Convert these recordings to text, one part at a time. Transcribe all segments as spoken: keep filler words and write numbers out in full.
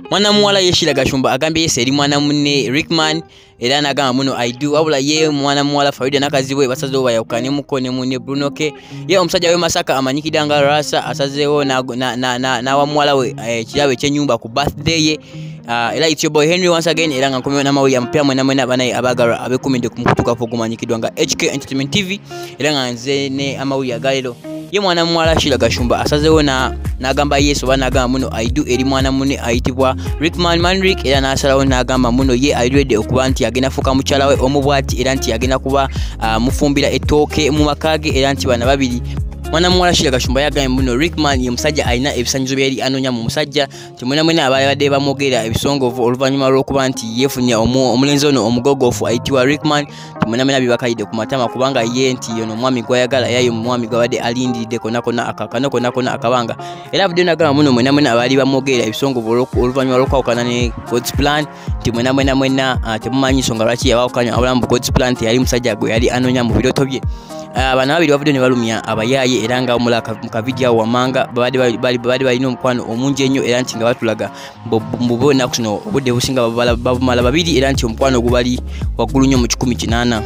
Mwana muwala ye Sheila Gashumba Agambye I eri mwana munne Rickman era nagamba muno I do wabula ye mwana muwala Faridah nakaziwe basazewo bayawukane muko ne munne Bruno K ye omusajja we Masaka amanyikidanga Lwasa asazewo na na na, na, na wa muwala we ekirabe kyenyumba ku birthday ye. Uh, era it's your boy Henry once again era nga nkomyo na mawuli ampya mwena mwena banayi abagara abekuminde kumukutuka pogumanyikidwanga H K Entertainment T V era nga nze ne amawuli agalero ye mwana muwala Sheila Gashumba asazewo na nagamba yeso banagamba muno I do eri mwana munne ayitibwa Rickman Manrick era nasalawo nagamba muno ye already okuba nti agenda fuka mukyala we omubwati era nti agenda kuba uh, mufumbira etooke mu makage era nti bana babiri. Mwana muwala Sheila Gashumba yagambye muno Rickman ye musajja alina ebisanyizo byeri anonya mu musajja timwena mwena abadde bamwogera ebisongovu oluvannyuma lw'okuba nti yeefunya omulenzi ono omugogofu ayitibwa Rickman timwena mwena bibakayidde ku matama kubanga ye nti yono omwami gwayagala yayo omwami gwabadde alindiridde konna konna akakano konna konna akabanga era abadde nagamba muno mwena mwena abali bamwogera ebisongovu oluvannyuma lw'okwawukana ne God's Plan timwena mwena mwena temumanyi nsonga lwaki yabawukanya abulamu bu God's Plan teyali musajja gwe yali anonya mu biroto bye. Abana babiri bavudde ne balumya abayaye era nga omulaka mu kavidiyo wamanga babadde bali babadde balina omukwano omungi ennyo era nti nga batulaga mbubo ennaku zino obudde businga babumala babiri era nti omukwano gubali waggulu nnyo mu kikumi kinaana.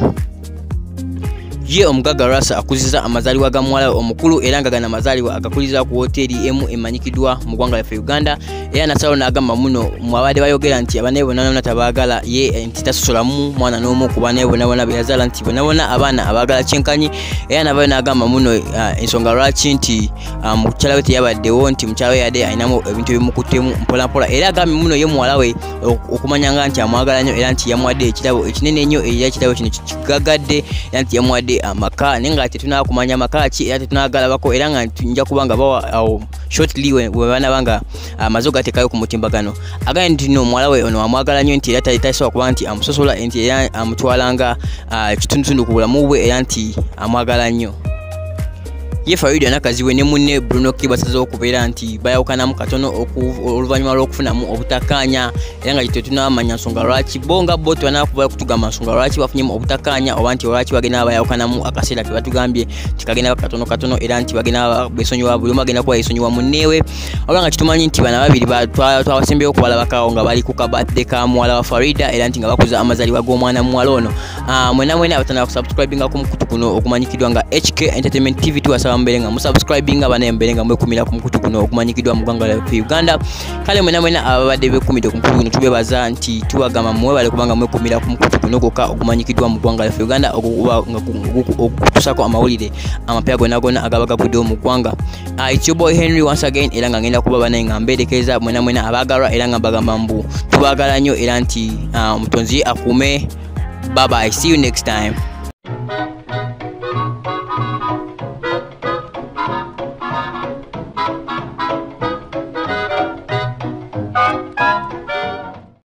Ye omugaga Lwasa akuziza amazaliwa ga muwala omukulu era nga gana amazaliwa agakuliza ku hoteli emu emanyikidwa mu ggwanga lyaffe Uganda era nasalo n'agamba muno mwabadde bayogera nti abanaye bonna bonna tabaagala ye nti tasosolamu mwana n'omu ku banaye bonna bonna be yazaala nti bonna bonna abaana abaagala kyenkanyi era navayo n'agamba muno uh, ensonga lwaki nti uh, mukyala we teyabaddewo nti mukyala we yadde alinamu ebintu ebimukuttemu mpola mpola era agambye muno ye muwala we okumanyanga nti amwagala nnyo era nti yamuwadde ekirabo ekinene ennyo era ekirabo kino kigagadde era nti yamuwadde amaka nenga tetuna kumanya makaki era tetunagalabako era nga nja kubanga bawa awo shortly we bana banga amazo gatekayo ku mutimbagano agandi nti no mwala we ono amwagala nnyo nti era tayitaso kuba nti amusosola enti era amutwalanga kitundutundu ku bulamu bwe era nti amwagala nnyo. Ye Faridah nakaziwe ne munne Bruno K basazewo okubeera nti bayawukanamu katono oluvannyuma lw'okufunamu obutakkaanya era nga tetunamanya nsonga lwaki bonga bo tebanakuba kutugamba nsonga lwaki bafunyemu obutakkaanya oba nti lwaki bagenda bayawukanamu akaseera ke batugambye nti kagenda katono katono era nti bagenda besonyiwa buli omu agenda kuba yesonyiwa munneewe wabula nga kitumanyi nti bana babiri twabasembeyo okubalabakawo nga bali ku kabadde ka muwala wa Faridah era nti nga bakuza amazaliwa g'omwana muwala ono. Mwena mwena abatandika kusubscribinga ku mukutu guno okumanyikidwa nga H K Entertainment T V tuwasa mberenga musubscribinga bana mberenga mwekumira ku mukutu guno okumanyikidwa mu ggwanga lya Uganda kale mwena mwena ababadde bekumide ku mukutu guno tubebaza nti tuwagama mwe bale kubanga mwekumira ku mukutu guno goka okumanyikidwa mu ggwanga lya Uganda okutusako amawulire amapya gonna gonna agabaga gudde mu ggwanga. It's your boy Henry once again era nga ngenda kuba bana nga mberekeza mwena mwena abagalwa era nga bagamba mbu tubagala nnyo era nti omutonzi akume. Bye bye, see you next time.